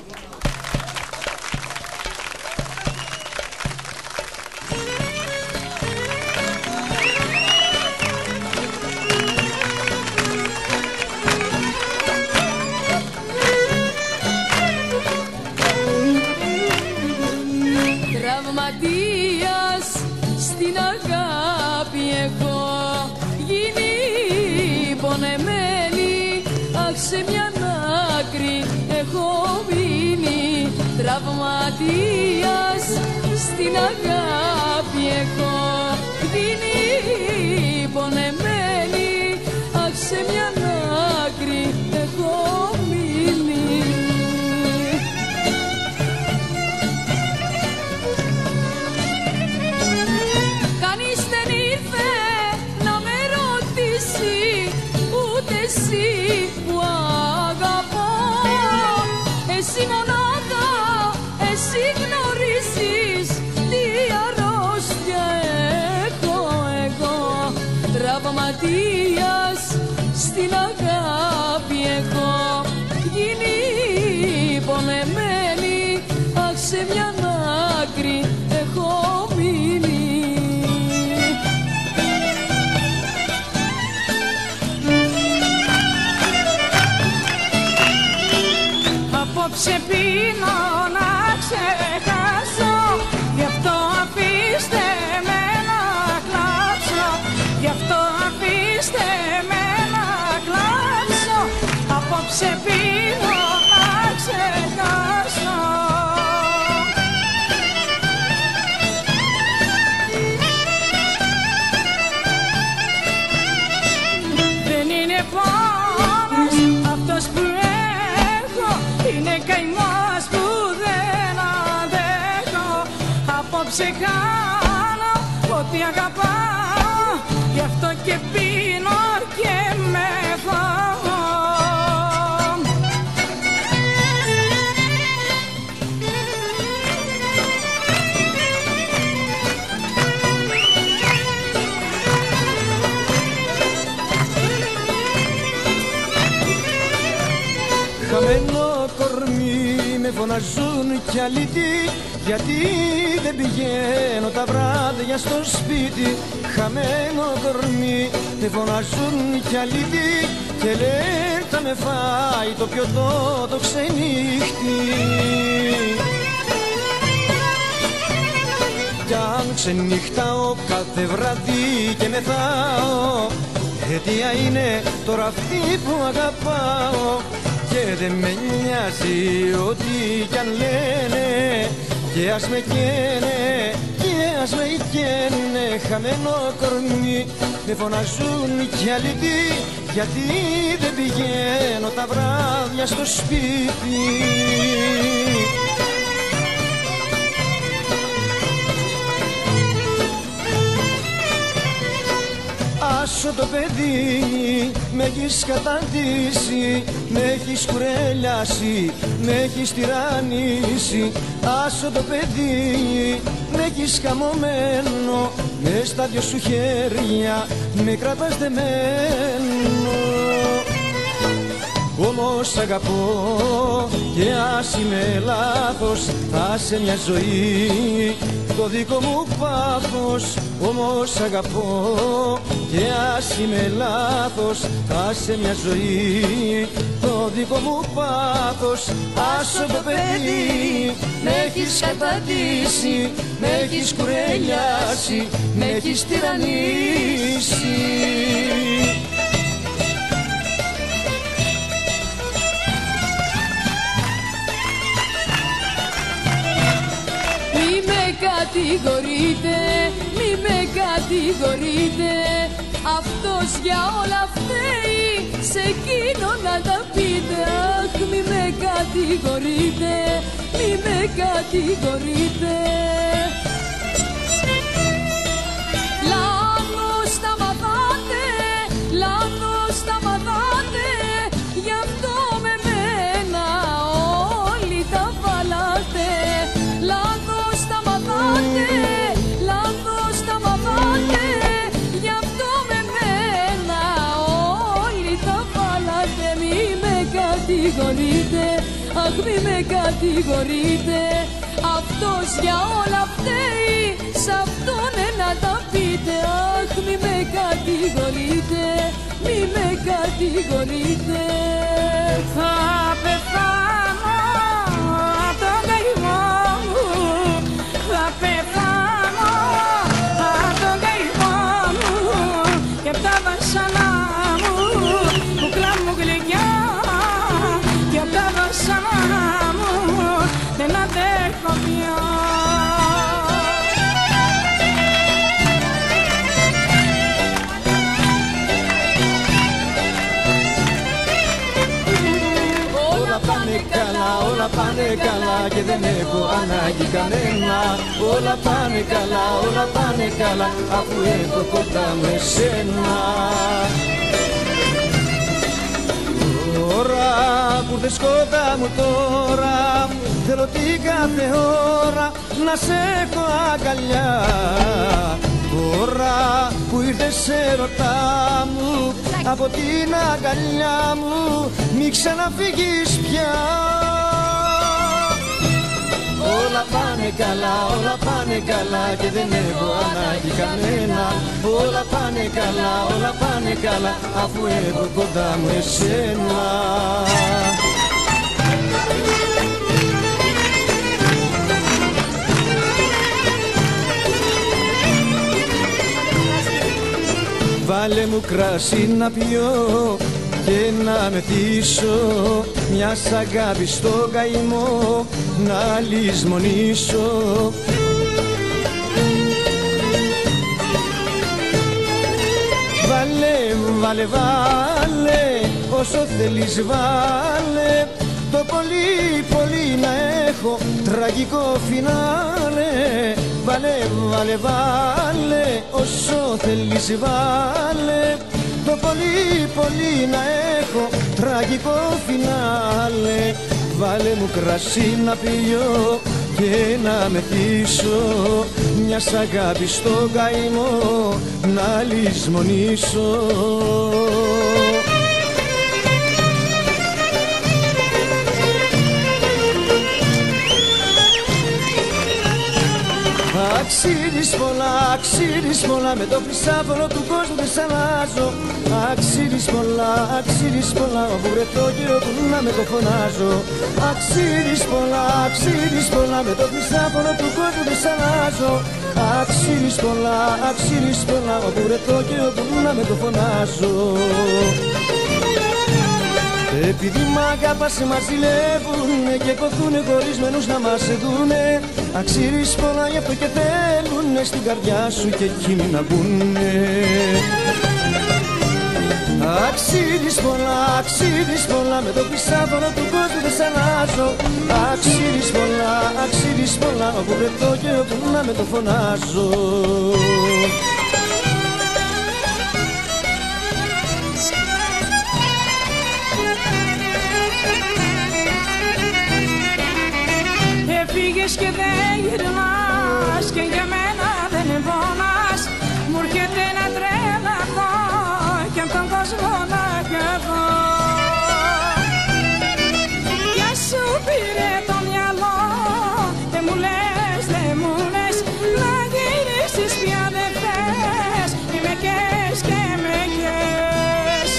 Τραυματίας στην αγάπη έχω γίνει πονεμένη, αχ σε μια άκρη έχω μείνει. Τραυματίας στην αγάπη έχω γίνει πονεμένη, αχ σε μια άκρη έχω μείνει. Εσύ που αγαπώ, εσύ μονάχα, εσύ γνωρίζεις τι αρρώστια έχω εγώ. Τραυματίας στην αγάπη έχω γίνει πονεμένη, αχ σε μια άκρη έχω μείνει. Απόψε πίνω να ξεχάσω, γι' αυτό αφήστε με να κλάψω, γι' αυτό αφήστε με να κλάψω. Απόψε πίνω να ξεχάσω. Δεν είναι πόνος αυτός που είναι καημός που δεν αντέχω. Απόψε κάνω ό,τι αγαπάω, γι' αυτό και πίνω και μεθάω. Χαμένο κορμί με φωναζούν κι αλήτη, γιατί δεν πηγαίνω τα βράδια στο σπίτι. Χαμένο κορμί με φωναζούν κι αλήτη, και λένε θα με φάει το πιωτό το ξενύχτη. Κι αν ξενύχταω κάθε βράδυ και μεθάω, αιτία είναι τώρα αυτή που αγαπάω. Και δεν με νοιάζει ό,τι κι αν λένε, και ας με καίνε, και ας με καίνε. Χαμένο κορμί με φωναζούν κι αλήτη, γιατί δεν πηγαίνω τα βράδια στο σπίτι. Άσο το παιδί, με έχεις καταντήσει, με έχεις κουρελιάσει, με έχεις τυραννήσει. Άσο το παιδί, με έχεις καμωμένο, μες στα δυο σου χέρια με κρατάς δεμένο. Όμως αγαπώ και ας είμαι λάθος, θα σε μια ζωή το δικό μου πάθος. Όμως αγαπώ και ας είμαι λάθος, θα σε μια ζωή το δικό μου πάθος. Άσο το παιδί, με έχεις καταντήσει, με έχεις κουρελιάσει, με έχεις τυραννήσει. Κατηγορείτε, μη με κατηγορείτε, αυτός για όλα φταίει, σε εκείνο να τα πείτε. Αχ, μη με κατηγορείτε, μη με κατηγορείτε. Λάθος τα μαθάτε, λάθος τα μαθάτε, γι' αυτό με μένα όλοι τα βάλατε. Λάθος τα μαθάτε, λάθος τα μαθάτε, γι' αυτό με μένα όλοι τα βάλατε. Μη με κατηγορείτε, αχ μη με κατηγορείτε. Αυτός για όλα φταίει, σ' αυτόν να τα πείτε. Αχ, μη με κατηγορείτε, μη με κατηγορείτε. Θα πεθάνω απ' τον καημό μου, θα πεθάνω απ' τον καημό μου και απ' τα βασανά μου, κουκλά μου γλυκιά, και απ' τα βασανά μου δεν αντέχω πια. Όλα πάνε καλά και δεν έχω ανάγκη κανένα. Όλα πάνε καλά, όλα πάνε καλά, αφού έχω κοντά μου εσένα. Τώρα που ήρθες κοντά μου τώρα, θέλω την κάθε ώρα να σε έχω αγκαλιά. Τώρα που ήρθες έρωτά μου, από την αγκαλιά μου μη ξαναφύγεις πια. Όλα πάνε καλά, όλα πάνε καλά και δεν έχω ανάγκη κανένα. Όλα πάνε καλά, όλα πάνε καλά, αφού έχω κοντά μου εσένα. Βάλε μου κρασί να πιω και να μεθύσω, μιας αγάπης στον καημό να λησμονήσω. Βάλε, βάλε, όσο θέλεις βάλε, το πολύ πολύ να έχω τραγικό φινάλε. Βάλε, όσο θέλεις βάλε, το πολύ πολύ να έχω τραγικό φινάλε. Βάλε μου κρασί να πιω και να μεθύσω, μιας αγάπης στον καημό να λησμονήσω. Αξίζεις πολλά, με το χρυσάφωρο του κόσμου δεν σ' αλλάζω. Αξίζεις πολλά, όπου βρεθώ και όπου να με το φωνάζω. Αξίζεις πολλά, με το χρυσάφωρο του κόσμου δεν σ' αλλάζω. Αξίζεις πολλά, όπου βρεθώ και όπου να με το φωνάζω. Επειδή μ' αγαπάς μας ζηλεύουνε και κοθούνε χωρισμένους να μας δούνε. Αξίζεις πολλά, γι' αυτό και θέλουνε στην καρδιά σου και εκείνοι να μπουνε. Αξίζεις πολλά, με το χρυσάφωρο του κόσμου δεν σ' αλλάζω. Αξίζεις πολλά, όπου βρεθώ και όπου να με το φωνάζω. Έφυγες και δεν γυρνάς και για μένα δεν πονάς. Μου έρχεται να τρελαθώ κι απ' τον κόσμο να χαθώ. Ποια σου πήρε το μυαλό, δεν μου λες, να γυρίσεις πια δεν θες. Μη με καις και με καις.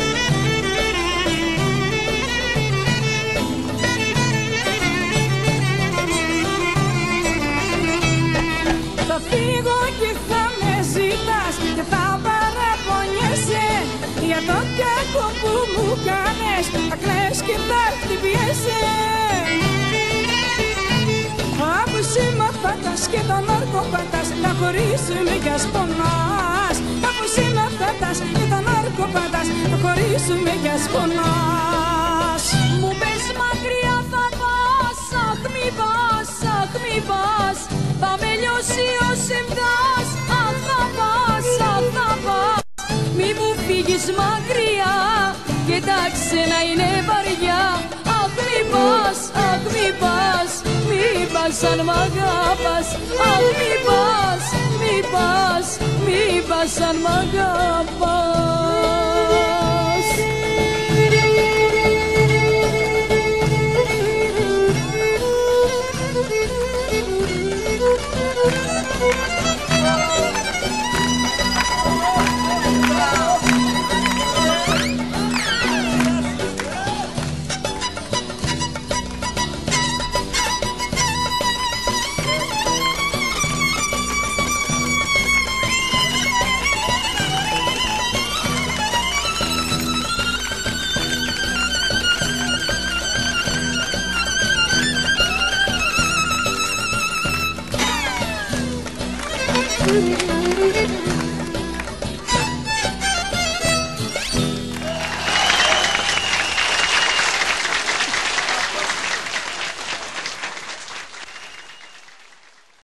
Θα φύγω και θα με ζητάς και θα παραπονιέσαι για το κακό που μου κάνες. Θα κλαις και θα χτυπιέσαι. Αφού εσύ μ' αφάτας και τον όρκο πατάς, να χωρίσουμε κι ας πονάς. Αφού εσύ μ' αφάτας και τον όρκο πατάς, να χωρίσουμε κι ας πονάς. Μου πες μακριά θα πας, αχ μη πας, αχ μη πας. Θα με λιώσει ο σεμτάς, αχ θα πας, αχ θα πας. Μη μου φύγεις μακριά και τα ξένα είναι βαριά. Αχ μη πας, αχ μη πας, μη πας αν μ' αγάπας. Αχ μη πας, μη πας, μη πας αν μ' αγαπάς.